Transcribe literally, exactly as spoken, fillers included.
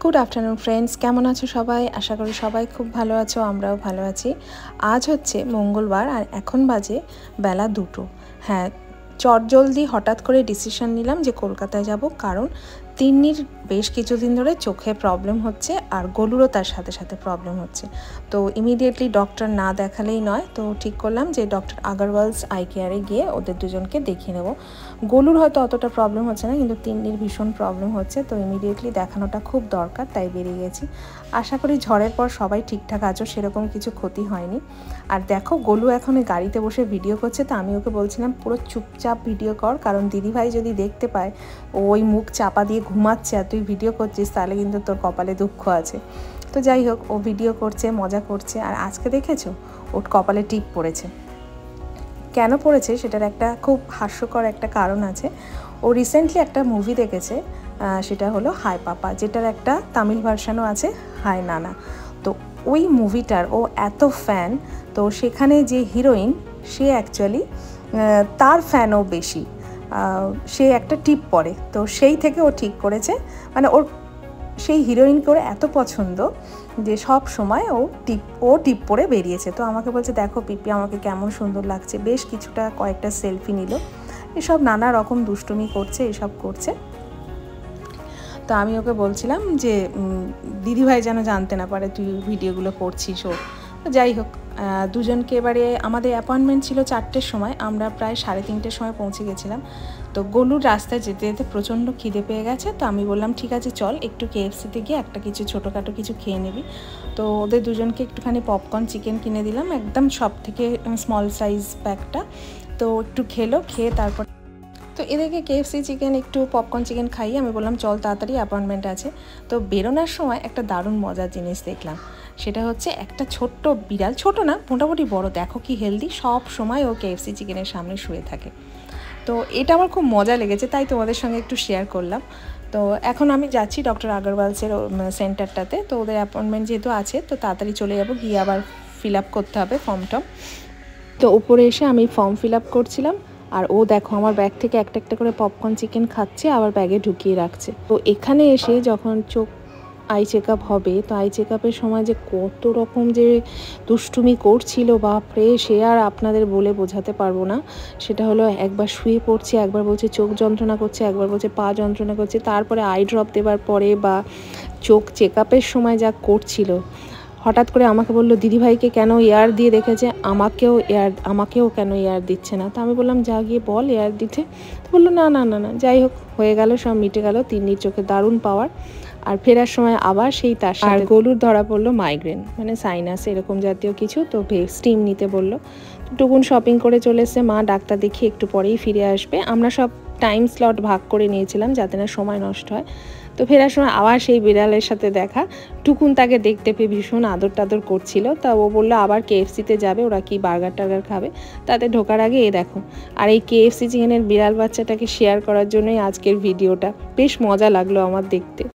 Good afternoon friends, কেমন আছো সবাই? আশা করি সবাই খুব ভালো আছো, আমরাও ভালো আছি। আজ হচ্ছে মঙ্গলবার আর এখন বাজে বেলা দুটো। হ্যাঁ, চটজলদি হঠাৎ করে ডিসিশন নিলাম যে কলকাতায় যাব, কারণ তিন্নির বেশ কিছুদিন ধরে চোখে প্রবলেম হচ্ছে আর গলুরও তার সাথে সাথে প্রবলেম হচ্ছে। তো ইমিডিয়েটলি ডক্টর না দেখালেই নয়, তো ঠিক করলাম যে ডক্টর আগারওয়ালস আই কেয়ারে গিয়ে ওদের দুজনকে দেখিয়ে নেব। গলুর হয়তো অতটা প্রবলেম হচ্ছে না, কিন্তু তিন্নির ভীষণ প্রবলেম হচ্ছে, তো ইমিডিয়েটলি দেখানোটা খুব দরকার, তাই বেরিয়ে গেছি। আশা করি ঝড়ের পর সবাই ঠিকঠাক আছো, সেরকম কিছু ক্ষতি হয়নি। আর দেখো, গলু এখন গাড়িতে বসে ভিডিও করছে, তো আমি ওকে বলছিলাম পুরো চুপচাপ ভিডিও কর, কারণ দিদিভাই যদি দেখতে পায় ওই মুখ চাপা দিয়ে ঘুমাচ্ছে আর তুই ভিডিও করছিস, তাহলে কিন্তু তোর কপালে দুঃখ আছে। তো যাই হোক, ও ভিডিও করছে, মজা করছে। আর আজকে দেখেছো ওর কপালে টিপ পড়েছে। কেন পড়েছে সেটার একটা খুব হাস্যকর একটা কারণ আছে। ও রিসেন্টলি একটা মুভি দেখেছে, সেটা হলো হাই পাপা, যেটার একটা তামিল ভার্সানও আছে, হাই নানা। তো ওই মুভিটার ও এত ফ্যান, তো সেখানে যে হিরোইন সে অ্যাকচুয়ালি তার ফ্যানও বেশি, সে একটা টিপ পড়ে। তো সেই থেকে ও ঠিক করেছে, মানে ওর সেই হিরোইনকে ওর এত পছন্দ যে সব সময় ও টিপ ও টিপ পরে বেরিয়েছে। তো আমাকে বলছে, দেখো পিপি আমাকে কেমন সুন্দর লাগছে। বেশ কিছুটা কয়েকটা সেলফি নিল, এসব নানা রকম দুষ্টুমি করছে, এসব করছে। তো আমি ওকে বলছিলাম যে দিদিভাই যেন জানতে না পারে তুই ভিডিওগুলো করছিস ওর। তো যাই হোক, দুজনকে এবারে আমাদের অ্যাপয়েন্টমেন্ট ছিল চারটের সময়, আমরা প্রায় সাড়ে তিনটের সময় পৌঁছে গেছিলাম। তো গলুর রাস্তায় যেতে যেতে প্রচণ্ড খিদে পেয়ে গেছে, তো আমি বললাম ঠিক আছে চল একটু কেএফসিতে গিয়ে একটা কিছু ছোটোখাটো কিছু খেয়ে নিবি। তো ওদের দুজনকে একটুখানি পপকর্ন চিকেন কিনে দিলাম, একদম সব থেকে স্মল সাইজ প্যাকটা। তো একটু খেলো, খেয়ে তারপর তো এদেরকে কেএফসি চিকেন একটু পপকর্ন চিকেন খাইয়ে আমি বললাম চল তাড়াতাড়ি অ্যাপয়েন্টমেন্ট আছে। তো বেরোনোর সময় একটা দারুণ মজার জিনিস দেখলাম, সেটা হচ্ছে একটা ছোট্ট বিড়াল, ছোট না মোটামুটি বড়, দেখো কি হেলদি, সব সময় ও কেএফসি চিকেনের সামনে শুয়ে থাকে। তো এটা আমার খুব মজা লেগেছে, তাই তোমাদের সঙ্গে একটু শেয়ার করলাম। তো এখন আমি যাচ্ছি ডক্টর আগারওয়ালসের সেন্টারটাতে। তো ওদের অ্যাপয়েন্টমেন্ট যেহেতু আছে, তো তাড়াতাড়ি চলে যাব, গিয়ে আবার ফিল আপ করতে হবে ফর্মটা। তো উপরে এসে আমি ফর্ম ফিল আপ করছিলাম, আর ও দেখো আমার ব্যাগ থেকে একটা একটা করে পপকর্ন চিকেন খাচ্ছে, আবার ব্যাগে ঢুকিয়ে রাখছে। তো এখানে এসে যখন চোখ আই চেক আপ হবে, তো আই চেক আপের সময় যে কত রকম যে দুষ্টুমি করছিল বাপরে, সে আর আপনাদের বলে বোঝাতে পারবো না। সেটা হলো একবার শুয়ে পড়ছে, একবার বলছে চোখ যন্ত্রণা করছে, একবার বলছে পা যন্ত্রণা করছে, তারপরে আই ড্রপ দেওয়ার পরে বা চোখ চেক আপের সময় যা করছিল। হঠাৎ করে আমাকে বললো দিদিভাইকে কেন এয়ার দিয়ে রেখেছে, আমাকেও এয়ার আমাকেও কেন এয়ার দিচ্ছে না। তো আমি বললাম যা গিয়ে বল এয়ার দিতে। তো বললো না না না না যাই হোক, হয়ে গেল, সব মিটে গেল। তিন্নির চোখে দারুণ পাওয়ার। আর ফেরার সময় আবার সেই তার সাথে আর গলুর ধরা পড়লো মাইগ্রেন, মানে সাইনাস এরকম জাতীয় কিছু। তো স্টিম নিতে বললো। টুকুন শপিং করে চলে এসছে, মা ডাক্তার দেখিয়ে একটু পরেই ফিরে আসবে। আমরা সব টাইম স্লট ভাগ করে নিয়েছিলাম যাতে না সময় নষ্ট হয়। তো ফেরার সময় আবার সেই বিড়ালের সাথে দেখা, টুকুন তাকে দেখতে পেয়ে ভীষণ আদর টাদর করছিল। তা ও বললো আবার কেএফসিতে যাবে, ওরা কি বার্গার টার্গার খাবে। তাতে ঢোকার আগে এ দেখো, আর এই কেএফসি চিকেনের বিড়াল বাচ্চাটাকে শেয়ার করার জন্যই আজকের ভিডিওটা। বেশ মজা লাগলো আমার দেখতে।